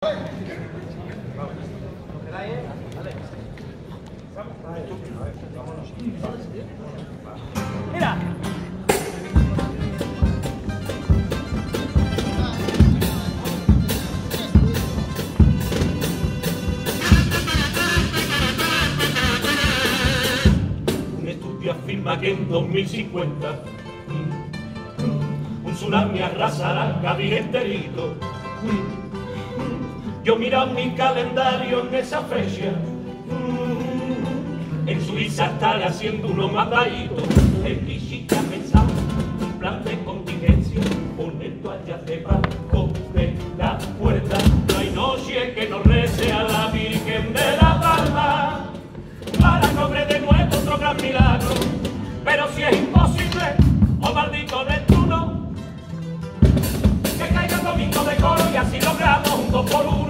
Mira. Un estudio afirma que en 2050 un tsunami arrasará Cádiz enterito. Yo miro mi calendario en esa fecha. En Suiza estaré haciendo unos mandaditos. El Pichichi ha pensado un plan de contingencia. Poner toallas debajo de la puerta. No hay noche que no rece a la Virgen de la Palma para que obre de nuevo otro gran milagro. Pero si es imposible, oh maldito Neptuno, que caiga el domingo de coro y así logramos un 2 por 1.